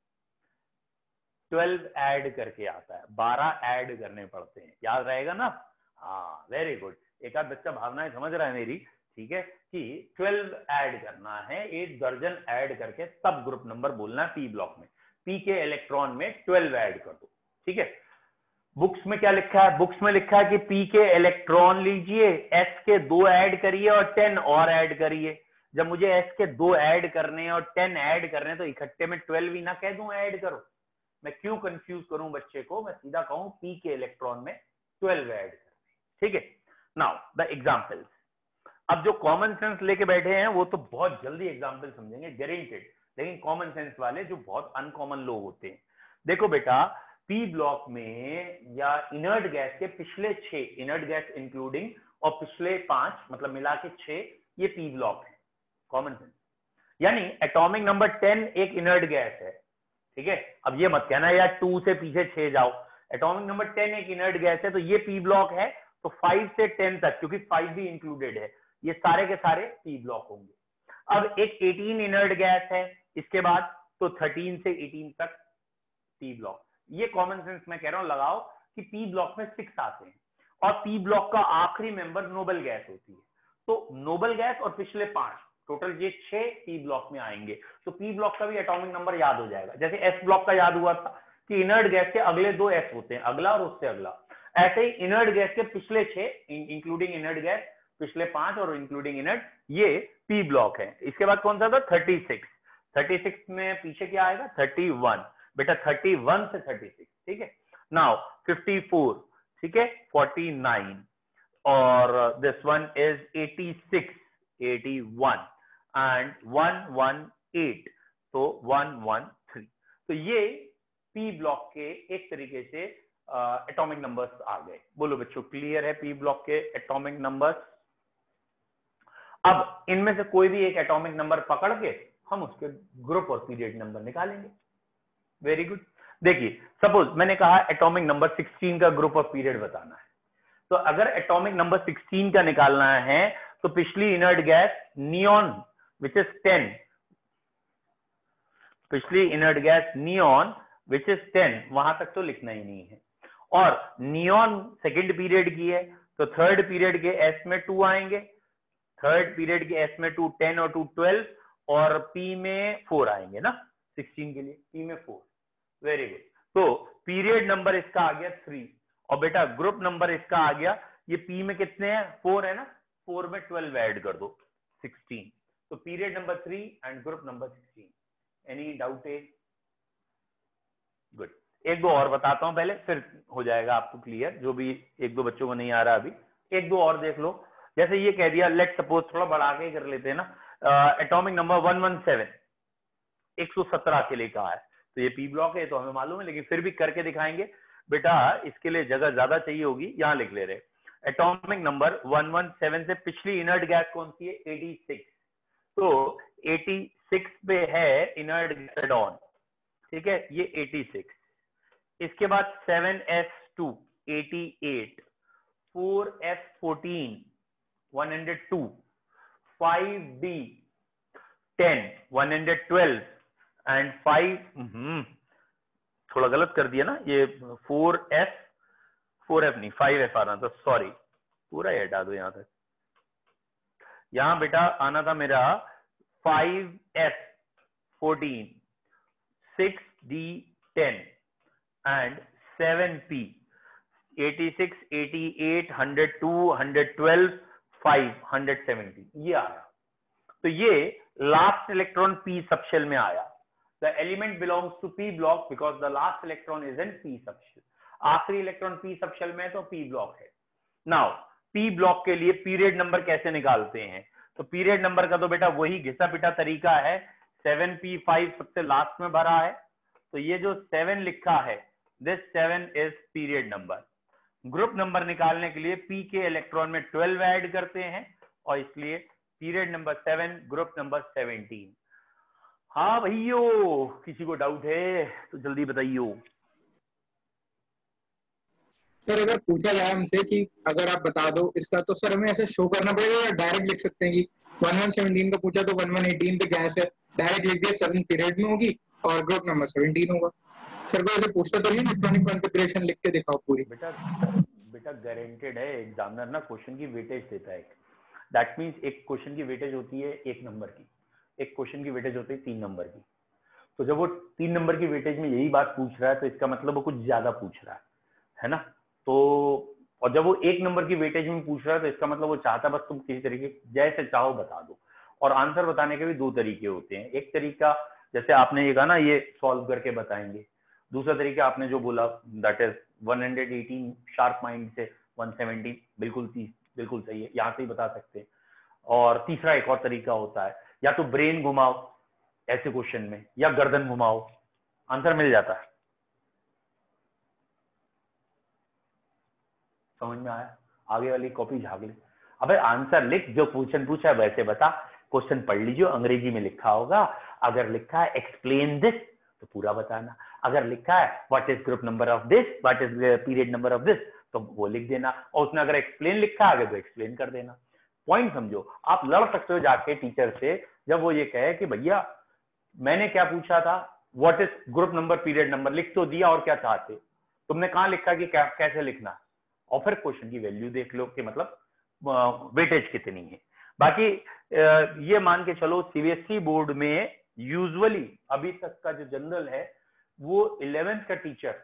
A: 12 ऐड करके आता है, 12 ऐड करने पड़ते हैं, याद रहेगा ना? हाँ, वेरी गुड। एक आध बच्चा भावनाएं समझ रहा है मेरी, ठीक है, कि 12 ऐड करना है, 1 दर्जन ऐड करके तब ग्रुप नंबर बोलना है पी ब्लॉक में। पी के इलेक्ट्रॉन में 12 ऐड कर दो। ठीक है, बुक्स में क्या लिखा है? बुक्स में लिखा है कि पी के इलेक्ट्रॉन लीजिए, एस के 2 ऐड करिए और 10 और ऐड करिए। जब मुझे एस के 2 ऐड करने और 10 ऐड करने, तो इकट्ठे में 12 ही ना कह दूं ऐड करो। मैं क्यों कंफ्यूज करूं बच्चे को, मैं सीधा कहूं पी के इलेक्ट्रॉन में 12 ऐड करने। ठीक है, नाउ द एग्जांपल्स। अब जो कॉमन सेंस लेके बैठे हैं वो तो बहुत जल्दी एग्जांपल समझेंगे, गारंटेड। लेकिन कॉमन सेंस वाले जो बहुत अनकॉमन लोग होते हैं, देखो बेटा पी ब्लॉक में या इनर्ट गैस के पिछले 6 इनर्ट गैस इंक्लूडिंग और पिछले 5 मतलब मिला के 6 ये पी ब्लॉक है। कॉमन सेंस यानी एटॉमिक नंबर 10 एक इनर्ट गैस है। ठीक है, अब ये मत कहना यार 2 से पीछे 6 जाओ, एटॉमिक नंबर 10 एक इनर्ट गैस है तो ये पी ब्लॉक है, तो 5 से 10 तक, क्योंकि 5 भी इंक्लूडेड है, ये सारे के सारे पी ब्लॉक होंगे। अब एक 18 इनर्ट गैस है, इसके बाद तो 13 से 18 तक पी ब्लॉक। ये कॉमन सेंस मैं कह रहा हूं लगाओ कि पी ब्लॉक में 6 आते हैं, और पी ब्लॉक का आखिरी मेंबर नोबल गैस होती है। तो नोबल गैस और पिछले 5 टोटल ये 6 पी ब्लॉक में आएंगे, तो पी ब्लॉक का भी एटॉमिक नंबर याद हो जाएगा। जैसे एस ब्लॉक का याद हुआ था कि इनर्ट गैस के अगले 2 एस होते हैं, अगला और उससे अगला। ऐसे ही इनर्ट गैस के पिछले 6 इंक्लूडिंग इनर्ट गैस, पिछले 5 और इंक्लूडिंग इनर्ट, ये पी ब्लॉक है। इसके बाद कौन सा था? 36 में पीछे क्या आएगा? 31 बेटा, 31 से 36। ठीक है, नाउ 54, ठीक है, 49, और दिस वन इज 86, 81, एंड 118, तो 113। तो ये पी ब्लॉक के एक तरीके से एटॉमिक नंबर्स आ गए। बोलो बच्चों, क्लियर है पी ब्लॉक के एटॉमिक नंबर्स? अब इनमें से कोई भी एक एटॉमिक नंबर पकड़ के हम उसके ग्रुप और पीरियड नंबर निकालेंगे। Very good. देखिए, सपोज मैंने कहा एटॉमिक नंबर 16 का ग्रुप और पीरियड बताना है, तो अगर एटॉमिक नंबर 16 का निकालना है तो पिछली inert gas neon which is 10, पिछली inert gas neon which is 10, वहां तक तो लिखना ही नहीं है। और नियॉन सेकेंड पीरियड की है तो थर्ड पीरियड के एस में 2 आएंगे, थर्ड पीरियड के एस में 2 10 और 2 12, और पी में 4 आएंगे ना 16 के लिए, पी में 4। Very good. तो पीरियड नंबर इसका आ गया 3, और बेटा ग्रुप नंबर इसका आ गया, ये पी में कितने हैं 4 है ना, 4 में 12 ऐड कर दो 16, तो period number 3 and group number 16। Any doubt है? गुड। एक दो और बताता हूं पहले, फिर हो जाएगा आपको क्लियर, जो भी एक दो बच्चों को नहीं आ रहा अभी, एक दो और देख लो। जैसे ये कह दिया, लेट सपोज थोड़ा बढ़ा के कर लेते हैं ना, एटॉमिक नंबर 117 117 के लिए कहा है, तो ये पी ब्लॉक है तो हमें मालूम है, लेकिन फिर भी करके दिखाएंगे बेटा, इसके लिए जगह ज्यादा चाहिए होगी, यहां लिख ले रहे। एटॉमिक नंबर 117 से पिछली इनर्ट गैस कौन सी है 86, तो 86 पे है इनर्ट गैस रेडॉन, ठीक है, ये 86। इसके बाद 7s2 88, 4s14 102, 5d 10 112 एंड 5 थोड़ा गलत कर दिया ना, ये 4f नहीं 5f आना था, सॉरी, पूरा ही हटा दो यहां तक। यहां बेटा आना था मेरा 5f14, 6d10 एंड 7p, 86 88 102 112 5 170, ये आया। तो ये लास्ट इलेक्ट्रॉन p सबशेल में आया। The element belongs to p block because the last electron is in p subshell. आखिरी इलेक्ट्रॉन p सबशेल में है तो p ब्लॉक है। नाउ p ब्लॉक के लिए पीरियड नंबर कैसे निकालते हैं? तो पीरियड नंबर का तो बेटा वही घिसा पिटा तरीका है, 7p5 सबसे लास्ट में भरा है, तो ये जो 7 लिखा है, this 7 is period number. Group number निकालने के लिए p के इलेक्ट्रॉन में 12 ऐड करते हैं, और इसलिए पीरियड नंबर 7, ग्रुप नंबर 17। हाँ भैयो, किसी को डाउट है तो जल्दी बताइयो।
C: सर अगर पूछा जाए हमसे कि अगर आप बता दो इसका, तो सर हमें ऐसे शो करना पड़ेगा या डायरेक्ट लिख सकते हैं कि 1117 का पूछा तो 1118 पे गैस है, डायरेक्ट लिख दिया 7 पीरियड में होगी और ग्रुप नंबर 17 होगा। सर को ऐसे पूछता तो नहीं, इलेक्ट्रॉनिक कॉन्फ़िगरेशन लिख के दिखाओ पूरी।
A: बेटा गारंटेड है, एग्जामिनर ना क्वेश्चन की वेटेज देता है। दैट मींस एक क्वेश्चन की वेटेज होती है 1 नंबर की, एक क्वेश्चन की वेटेज होती है 3 नंबर की। तो जब वो 3 नंबर की वेटेज में यही बात पूछ रहा है तो इसका मतलब वो कुछ ज्यादा पूछ रहा है ना। तो और जब वो 1 नंबर की वेटेज में पूछ रहा है तो इसका मतलब वो चाहता बस तुम किसी तरीके जैसे चाहो बता दो। और आंसर बताने के भी 2 तरीके होते हैं। एक तरीका जैसे आपने ये कहा ना, ये सॉल्व करके बताएंगे। दूसरा तरीका आपने जो बोला दैट इज 118 शार्प माइंड से 117 बिल्कुल सही है, यहाँ से ही बता सकते हैं। और तीसरा एक और तरीका होता है, या तो ब्रेन घुमाओ ऐसे क्वेश्चन में, या गर्दन घुमाओ, आंसर मिल जाता है। समझ में आया? आगे वाली कॉपी झाग ले, अबे आंसर लिख, जो क्वेश्चन पूछा है वैसे बता। क्वेश्चन पढ़ लीजिए, अंग्रेजी में लिखा होगा। अगर लिखा है एक्सप्लेन दिस तो पूरा बताना, अगर लिखा है what is group number of this, what is period number of this, तो वो लिख देना। और उसने अगर एक्सप्लेन लिखा है आगे तो एक्सप्लेन कर देना। पॉइंट समझो। आप लड़ सकते हो जाके टीचर से, जब वो ये कहे कि भैया मैंने क्या पूछा था, what is group number period number, लिख तो दिया और क्या चाहते, तुमने कहाँ लिखा कि कैसे लिखना, और फिर क्वेश्चन की वैल्यू देख लो कि मतलब वेटेज कितनी है। बाकी ये मान के चलो सीबीएसई बोर्ड में यूजुअली अभी तक का जो जनरल है वो 11th का टीचर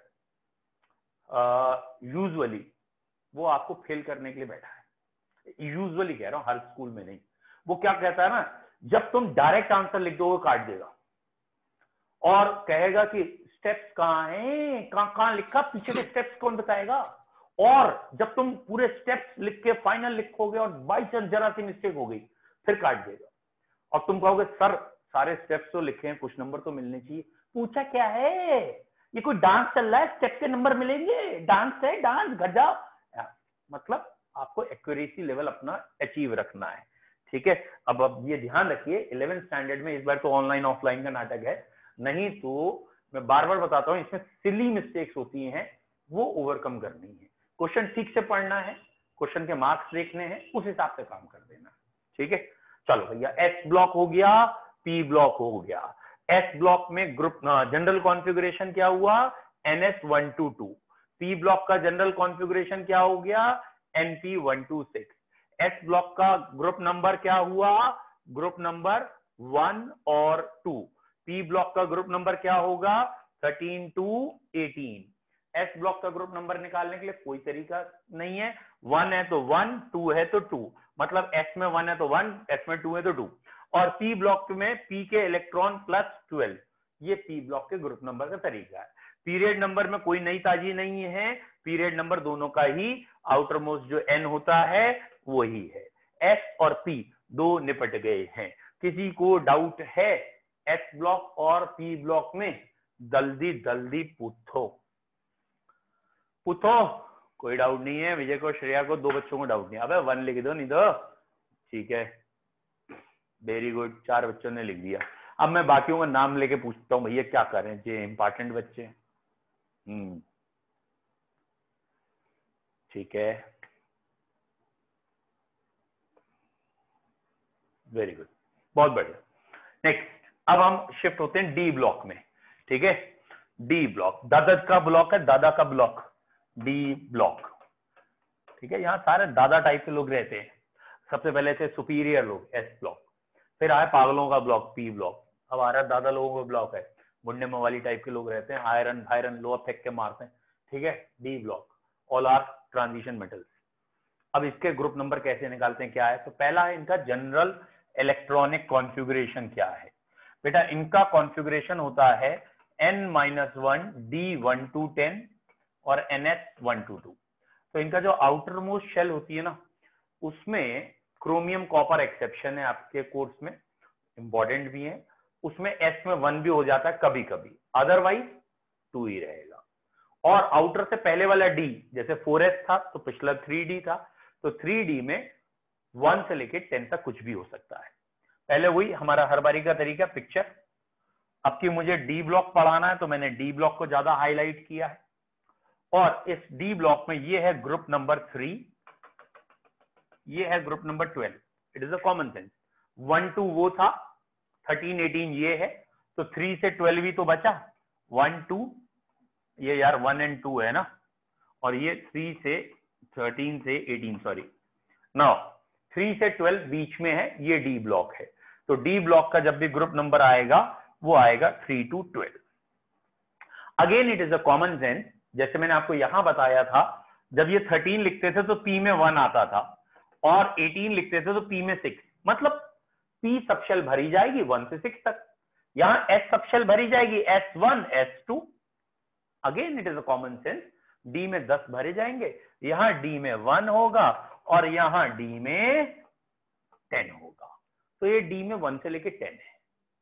A: यूजुअली वो आपको फेल करने के लिए बैठा है। यूजुअली कह रहा हूं, हर स्कूल में नहीं। वो क्या कहता है ना, जब तुम डायरेक्ट आंसर लिख दो वो काट देगा और कहेगा कि स्टेप्स कहाँ हैं, कहाँ लिखा, पीछे के स्टेप्स कौन बताएगा। और जब तुम पूरे स्टेप्स लिख के फाइनल लिखोगे और बाई चांस जरा सी मिस्टेक हो गई फिर काट देगा। और तुम कहोगे सर सारे स्टेप्स तो लिखे हैं, कुछ नंबर तो मिलने चाहिए। पूछा क्या है, ये कोई डांस चल रहा है, स्टेप के नंबर मिलेंगे? डांस है, डांस, घर जाओ। मतलब आपको एक्यूरेसी लेवल अपना अचीव रखना है, ठीक है। अब ये ध्यान रखिए 11th स्टैंडर्ड में इस बार तो ऑनलाइन ऑफलाइन का नाटक है, नहीं तो मैं बार बार बताता हूं इसमें सिली मिस्टेक्स होती हैं, वो ओवरकम करनी है। क्वेश्चन ठीक से पढ़ना है, क्वेश्चन के मार्क्स देखने हैं, उस हिसाब से काम कर देना, ठीक है। चलो भैया, एस ब्लॉक हो गया, पी ब्लॉक हो गया। एस ब्लॉक में ग्रुप जनरल कॉन्फ़िगरेशन क्या हुआ, NS122। पी ब्लॉक का जनरल कॉन्फ़िगरेशन क्या हो गया, NP126। एस ब्लॉक का ग्रुप नंबर क्या हुआ, ग्रुप नंबर 1 और 2। पी ब्लॉक का ग्रुप नंबर क्या होगा, 13 to 18। एस ब्लॉक का ग्रुप नंबर निकालने के लिए कोई तरीका नहीं है, 1 है तो 1, 2 है तो 2, मतलब एस में 1 है तो 1, एस में 2 है तो 2। और पी ब्लॉक में पी के इलेक्ट्रॉन प्लस 12, ये पी ब्लॉक के ग्रुप नंबर का तरीका है। पीरियड नंबर में कोई नई ताजी नहीं है, पीरियड नंबर दोनों का ही आउटर मोस्ट जो एन होता है वही है। एस और पी दो निपट गए हैं। किसी को डाउट है एस ब्लॉक और पी ब्लॉक में? जल्दी जल्दी पूछो पूछो, कोई डाउट नहीं है। विजय को, श्रेया को, 2 बच्चों को डाउट नहीं। अबे 1 लिख दो, नहीं तो ठीक है, वेरी गुड, 4 बच्चों ने लिख दिया। अब मैं बाकियों का नाम लेके पूछता हूँ भैया क्या करें, जो इंपॉर्टेंट बच्चे। ठीक है, वेरी गुड, बहुत बढ़िया। नेक्स्ट, अब हम शिफ्ट होते हैं डी ब्लॉक में, ठीक है। डी ब्लॉक दादा का ब्लॉक है, दादा का ब्लॉक, डी ब्लॉक, ठीक है। यहाँ सारे दादा टाइप के लोग रहते हैं। सबसे पहले थे सुपीरियर लोग, एस ब्लॉक, फिर आए पागलों का ब्लॉक, पी ब्लॉक, अब आ रहा दादा लोगों का ब्लॉक है, मुंडे मवाली टाइप के लोग रहते हैं, आयरन आयरन लोअर फेंक के मारते हैं, ठीक है। D block, all are transition metals. अब इसके ग्रुप नंबर कैसे निकालते हैं, क्या है? तो पहला है इनका जनरल इलेक्ट्रॉनिक कॉन्फ़िगरेशन। क्या है बेटा? इनका कॉन्फ़िगरेशन होता है n-1 d1 to 10 और ns1 to 2। तो इनका जो आउटर मोस्ट शेल होती है ना, उसमें क्रोमियम कॉपर एक्सेप्शन है आपके कोर्स में, इंपॉर्टेंट भी है। उसमें s में 1 भी हो जाता है कभी कभी, अदरवाइज 2 ही रहेगा। और आउटर से पहले वाला d, जैसे 4s था तो पिछला 3d था, तो 3d में 1 से लेके 10 तक कुछ भी हो सकता है। पहले वही हमारा हर बारी का तरीका, पिक्चर। अब कि मुझे डी ब्लॉक पढ़ाना है तो मैंने डी ब्लॉक को ज्यादा हाईलाइट किया है। और इस डी ब्लॉक में ये है ग्रुप नंबर 3, ये है group number 12। It is a common sense. 1 2 वो था, 13 18 ये है, तो 3 से 12 ही तो बचा, 1 2, ये यार 1 and 2 है ना, और ये 3 से 13 से 18, सॉरी, नाउ 3 से 12 बीच में है, ये डी ब्लॉक है। तो डी ब्लॉक का जब भी ग्रुप नंबर आएगा वो आएगा 3 to 12। Again it is a common sense, जैसे मैंने आपको यहां बताया था, जब ये 13 लिखते थे तो पी में 1 आता था, और 18 लिखते थे तो पी में 6, मतलब पी सबशेल भरी जाएगी 1 से 6 तक। यहां एस सबशेल भरी जाएगी S1 S2। Again it is a common sense, D में 10 भरे जाएंगे, यहां डी में 1 होगा और यहां डी में 10 होगा। तो ये डी में 1 से लेके 10 है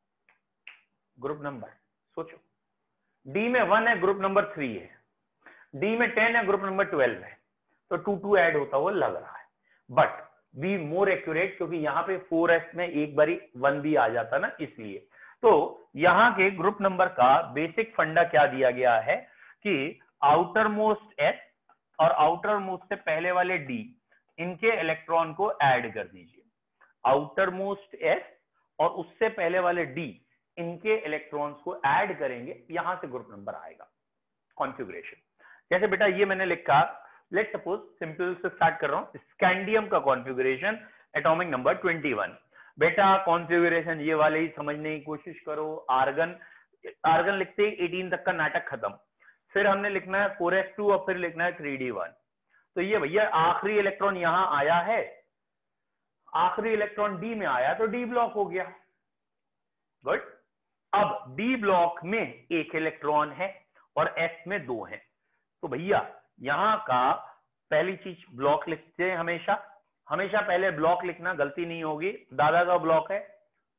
A: ग्रुप नंबर। सोचो, डी में 1 है, ग्रुप नंबर 3 है, डी में 10 है, ग्रुप नंबर 12 है, तो 2 2 ऐड होता हुआ लग रहा है, बट बी मोर एक्यूरेट, क्योंकि यहाँ पे 4s में एक बारी 1 भी आ जाता ना, इसलिए। तो यहाँ के ग्रुप नंबर का बेसिक फंडा क्या दिया गया है कि आउटर मोस्ट एस और आउटर मोस्ट से पहले वाले डी, इनके इलेक्ट्रॉन को ऐड कर दीजिए। आउटर मोस्ट एस और उससे पहले वाले डी, इनके इलेक्ट्रॉन्स को ऐड करेंगे, यहां से ग्रुप नंबर आएगा, कॉन्फ़िगरेशन। जैसे बेटा ये मैंने लिखा, लेट सपोज, सिंपल से स्टार्ट कर रहा हूं, स्कैंडियम का कॉन्फ़िगरेशन, एटॉमिक नंबर 21। बेटा कॉन्फ़िगरेशन ये वाले ही समझने की कोशिश करो। आर्गन, आर्गन लिखते ही 18 तक का नाटक खत्म। फिर हमने लिखना है 4s2 और फिर लिखना है 3d1। तो ये भैया आखिरी इलेक्ट्रॉन यहां आया है, आखिरी इलेक्ट्रॉन डी में आया तो डी ब्लॉक हो गया, गुड। अब डी ब्लॉक में एक इलेक्ट्रॉन है और एस में 2 है, तो भैया यहां का पहली चीज ब्लॉक लिखते हैं, हमेशा हमेशा पहले ब्लॉक लिखना, गलती नहीं होगी। दादा का ब्लॉक है,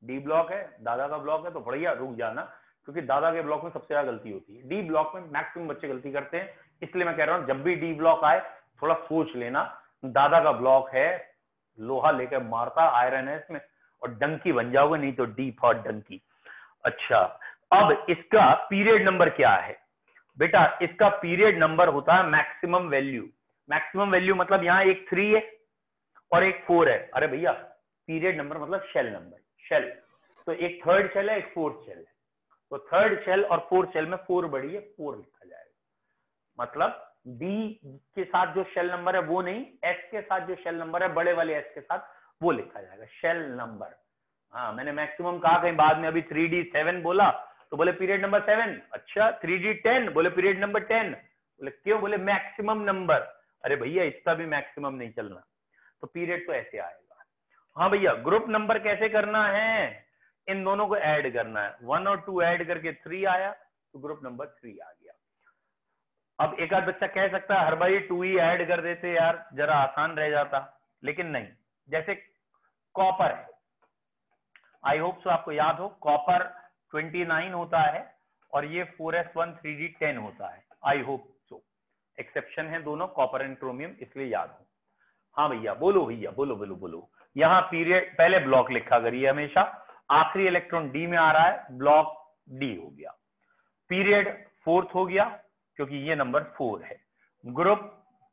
A: डी ब्लॉक है, दादा का ब्लॉक है, तो बढ़िया रुक जाना, क्योंकि दादा के ब्लॉक में सबसे ज्यादा गलती होती है। डी ब्लॉक में मैक्सिमम बच्चे गलती करते हैं, इसलिए मैं कह रहा हूँ जब भी डी ब्लॉक आए थोड़ा सोच लेना। दादा का ब्लॉक है, लोहा लेकर मारता, आयरन है इसमें, और डंकी बन जाओगे, नहीं तो डी फॉर डंकी। अच्छा, अब इसका पीरियड नंबर क्या है बेटा? इसका पीरियड नंबर होता है मैक्सिमम वैल्यू। मैक्सिमम वैल्यू मतलब यहाँ एक 3 है और एक 4 है। अरे भैया, पीरियड नंबर मतलब शेल नंबर, शेल। तो एक थर्ड शेल है, एक फोर्थ शेल है, तो थर्ड शेल और फोर्थ शेल में 4 बड़ी है, 4 लिखा जाएगा। मतलब डी के साथ जो शेल नंबर है वो नहीं, एस के साथ जो शेल नंबर है, बड़े वाले एस के साथ, वो लिखा जाएगा शेल नंबर। हाँ, मैंने मैक्सिमम कहा कहीं बाद में, अभी 3D 7 बोला तो बोले पीरियड नंबर 7। अच्छा, 3D 10 बोले पीरियड नंबर 10। बोले क्यों? बोले मैक्सिमम नंबर। अरे भैया, इसका भी मैक्सिमम नहीं चलना, तो पीरियड तो ऐसे आएगा। हाँ भैया, ग्रुप नंबर कैसे करना है? इन दोनों को ऐड करना है, 1 और 2 ऐड करके 3 आया, तो ग्रुप नंबर 3 आ गया। अब एक आध बच्चा कह सकता है हर भाई 2 ही ऐड कर देते यार, जरा आसान रह जाता, लेकिन नहीं। जैसे कॉपर है, आई होप सो आपको याद हो, कॉपर 29 होता है और ये 4s1 3D 10 होता है, आई होप सो। एक्सेप्शन है दोनों, कॉपर एंड क्रोमियम, इसलिए याद हो। हाँ भैया, बोलो भैया, बोलो बोलो बोलो। यहाँ पीरियड, पहले ब्लॉक लिखा करिए हमेशा, आखिरी इलेक्ट्रॉन डी में आ रहा है, ब्लॉक डी हो गया। पीरियड 4th हो गया, क्योंकि ये नंबर 4 है। ग्रुप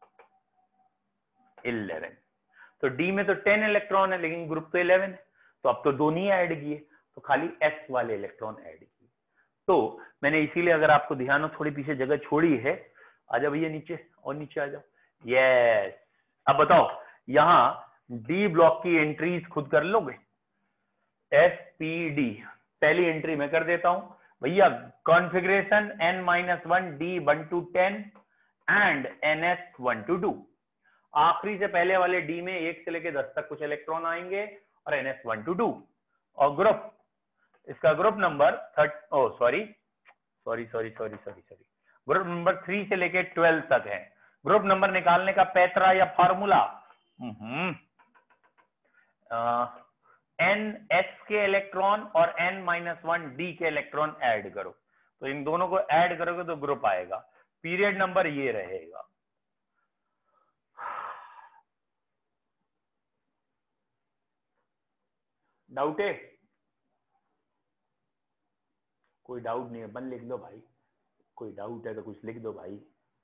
A: 11, तो डी में तो 10 इलेक्ट्रॉन है, लेकिन ग्रुप तो 11 है, तो अब तो दोनों ही ऐड किए, तो खाली एस वाले इलेक्ट्रॉन ऐड किए। तो मैंने इसीलिए, अगर आपको ध्यान हो, थोड़ी पीछे जगह छोड़ी है। आजा भैया नीचे, और नीचे आ जाओ। यस, अब बताओ, यहाँ डी ब्लॉक की एंट्रीज खुद कर लोगे? SPD पहली एंट्री मैं कर देता हूं भैया, configuration n-1 D1 to 10 and NS1 to 2। आखिरी से पहले वाले डी में 1 से लेकर 10 तक कुछ इलेक्ट्रॉन आएंगे, और NS1 to 2। और ग्रुप, इसका ग्रुप नंबर ग्रुप नंबर 3 से लेके 12 तक है। ग्रुप नंबर निकालने का पैतरा या फार्मूला, NS के इलेक्ट्रॉन और n-1 D के इलेक्ट्रॉन ऐड करो, तो इन दोनों को ऐड करोगे तो ग्रुप आएगा। पीरियड नंबर ये रहेगा। डाउट है? कोई डाउट नहीं है, बन लिख दो भाई। कोई डाउट है तो कुछ लिख दो भाई।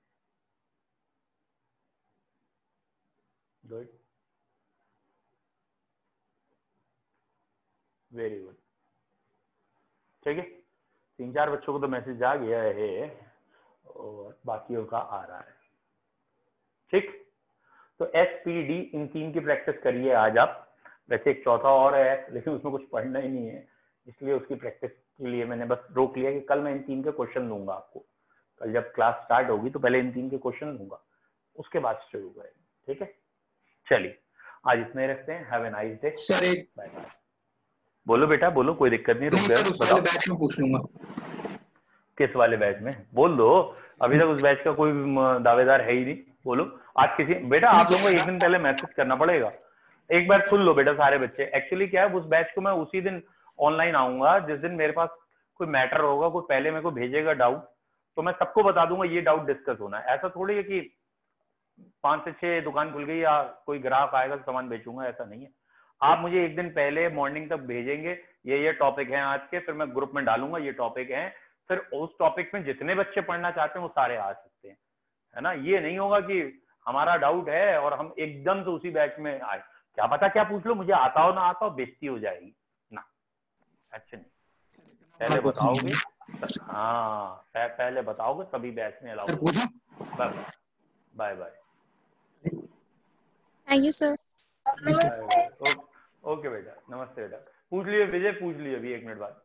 A: गुड, वेरी गुड, ठीक है। 3-4 बच्चों को तो मैसेज आ गया है और बाकियों का आ रहा है, ठीक। तो SPD इन 3 की प्रैक्टिस करिए आज आप। वैसे एक चौथा और है, लेकिन उसमें कुछ पढ़ना ही नहीं है, इसलिए उसकी प्रैक्टिस के लिए मैंने बस रोक लिया कि कल मैं इन 3 के क्वेश्चन दूंगा आपको। कल जब क्लास स्टार्ट होगी तो पहले इन 3 के क्वेश्चन दूंगा, उसके बाद शुरू करेंगे, ठीक है। चलिए, आज इतना ही रखते हैं। Have a nice day,
C: sir एक
A: बाय बाय। बोलो बेटा, बोलो, कोई दिक्कत नहीं, रुक
C: नहीं
A: गया
C: सर, उस वाले बैच में पूछ लूंगा।
A: किस वाले बैच में? बोल दो, अभी तक उस बैच का कोई दावेदार है ही नहीं। बोलो आज किसी, बेटा आप लोगों को एक दिन पहले मैसेज करना पड़ेगा। एक बार सुन लो बेटा सारे बच्चे, एक्चुअली क्या है, उस बैच को मैं उसी दिन ऑनलाइन आऊंगा जिस दिन मेरे पास कोई मैटर होगा, कोई पहले मेरे को भेजेगा डाउट, तो मैं सबको बता दूंगा ये डाउट डिस्कस होना है। ऐसा थोड़ी है कि 5 से 6 दुकान खुल गई या कोई ग्राहक आएगा तो सामान बेचूंगा, ऐसा नहीं है। आप मुझे एक दिन पहले मॉर्निंग तक भेजेंगे, ये टॉपिक है आज के, फिर मैं ग्रुप में डालूंगा ये टॉपिक है, फिर उस टॉपिक में जितने बच्चे पढ़ना चाहते हैं वो सारे आ सकते हैं, है ना। ये नहीं होगा कि हमारा डाउट है और हम एकदम से उसी बैच में आए, क्या पता क्या पूछ लो, मुझे आता हो ना आता हो, बेइज्जती हो जाएगी ना। अच्छा नहीं, पहले बताओगे, हाँ पहले बताओगे तभी बैच में अलाउ होगा। Bye bye.
B: Thank you sir.
A: Okay बेटा, नमस्ते बेटा। पूछ लियो विजय, पूछ लियो अभी 1 मिनट बाद।